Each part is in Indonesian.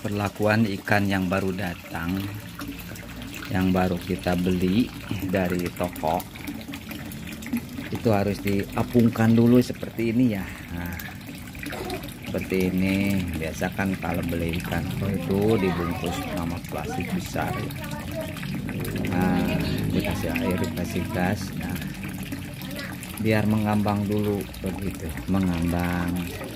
perlakuan ikan yang baru datang, yang baru kita beli dari toko, itu harus diapungkan dulu seperti ini ya. Nah, seperti ini. Biasa kan kalau beli ikan itu dibungkus sama plastik besar ya. Nah, dikasih air, dikasih gas. Nah, biar mengambang dulu begitu, mengambang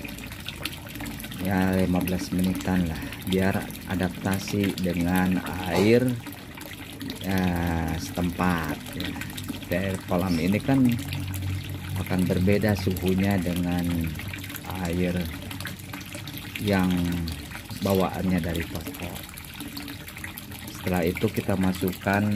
ya 15 menitan lah, biar adaptasi dengan air ya setempat ya. Air kolam ini kan akan berbeda suhunya dengan air yang bawaannya dari toko. Setelah itu kita masukkan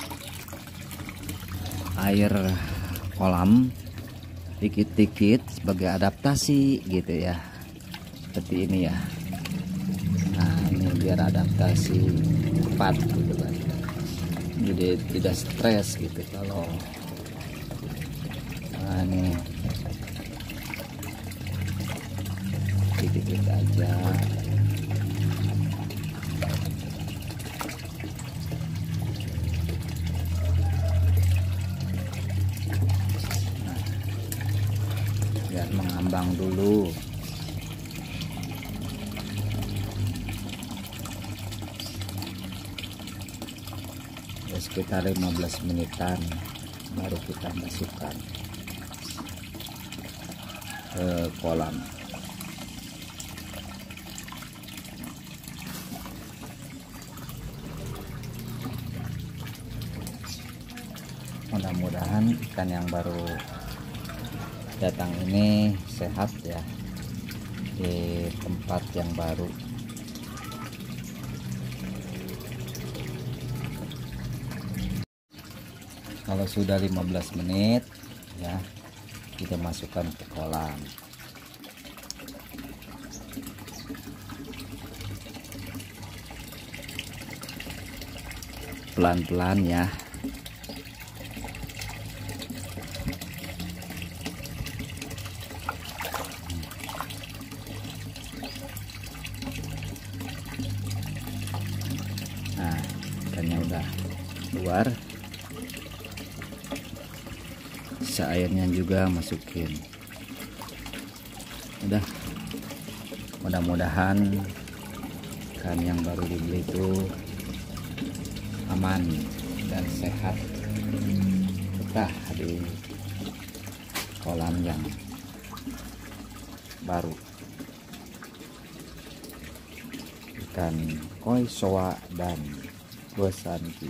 air kolam dikit-dikit sebagai adaptasi gitu ya, seperti ini ya. Nah, ini biar adaptasi cepat gitu kan, jadi tidak stres gitu kalau ini dikit-dikit aja. Biar mengambang dulu. Ya, sekitar 15 menitan baru kita masukkan ke kolam. Mudah-mudahan ikan yang baru datang ini sehat ya di tempat yang baru. Kalau sudah 15 menit ya, kita masukkan ke kolam. Pelan-pelan ya. Nah, ikannya udah keluar. Sisa airnya juga masukin. Udah. Mudah-mudahan ikan yang baru dibeli itu aman dan sehat betah di kolam yang baru. Ikan koi soa dan bosanki.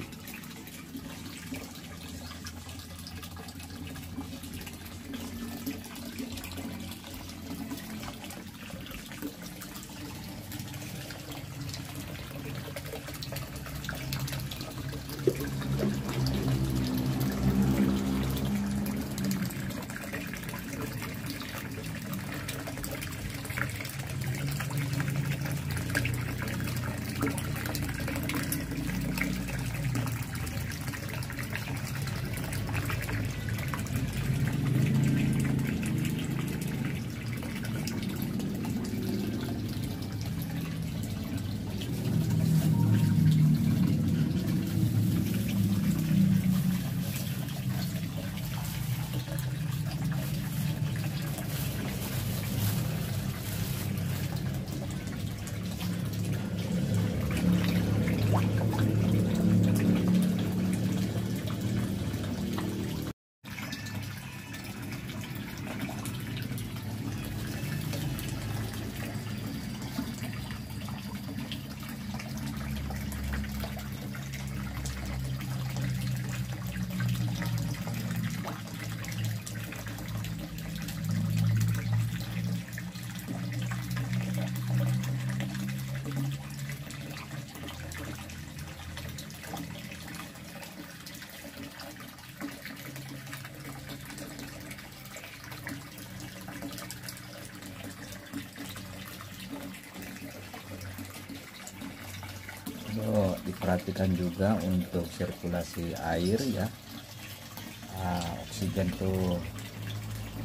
Diperhatikan juga untuk sirkulasi air ya. Oksigen tuh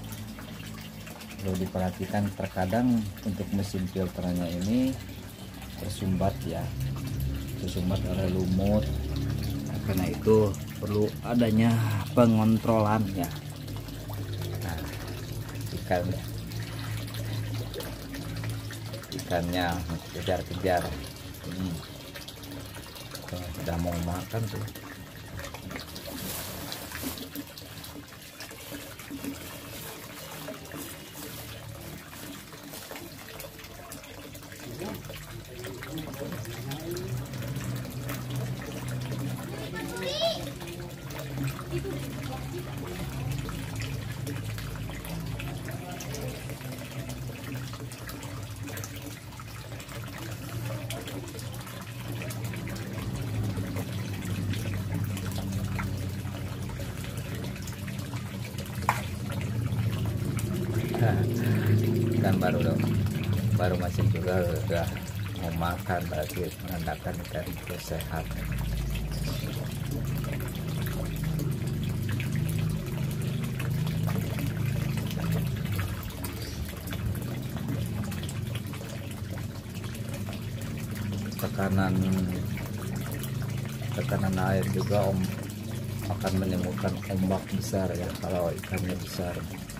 perlu diperhatikan. Terkadang untuk mesin filternya ini tersumbat ya, tersumbat oleh lumut. Nah, karena itu perlu adanya pengontrolan ya. Nah, ikannya kejar-kejar. Sudah mau makan tuh. Kan baru masih juga udah mau makan, berarti menandakan ikan itu sehat. Tekanan air juga akan menimbulkan ombak besar ya kalau ikannya besar.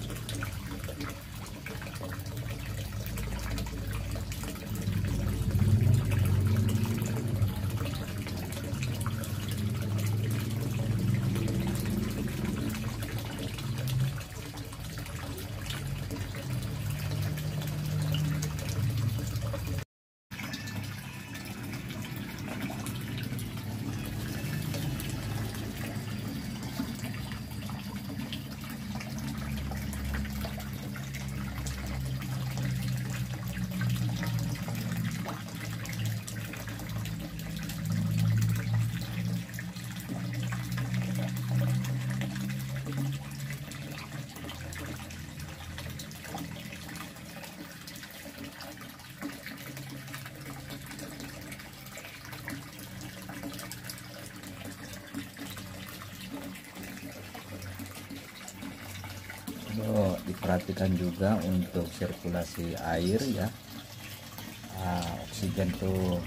Diperhatikan juga untuk sirkulasi air ya. Oksigen tuh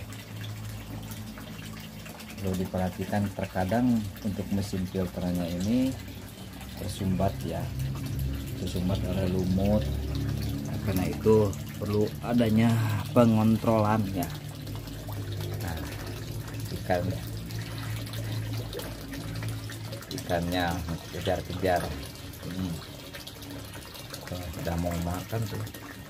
perlu diperhatikan. Terkadang untuk mesin filternya ini tersumbat ya, tersumbat oleh lumut. Nah, karena itu perlu adanya pengontrolan ya. Nah, ikannya kejar-kejar. Sudah mau makan tuh.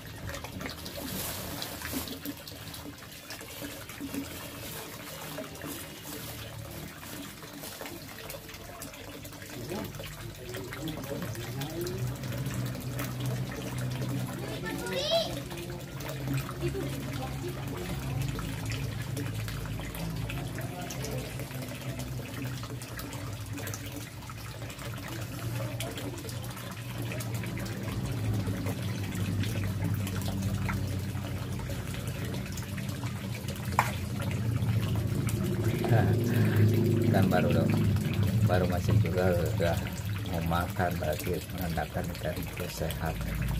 Kan baru masih juga udah mau makan, berarti menandakan ikan itu sehat.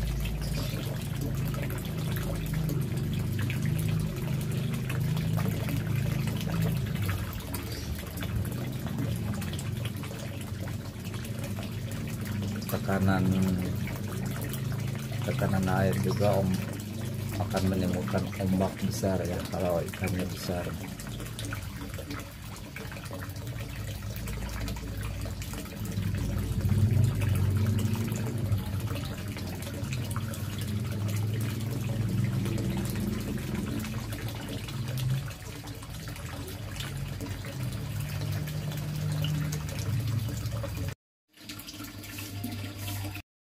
Tekanan air juga akan menimbulkan ombak besar ya kalau ikannya besar.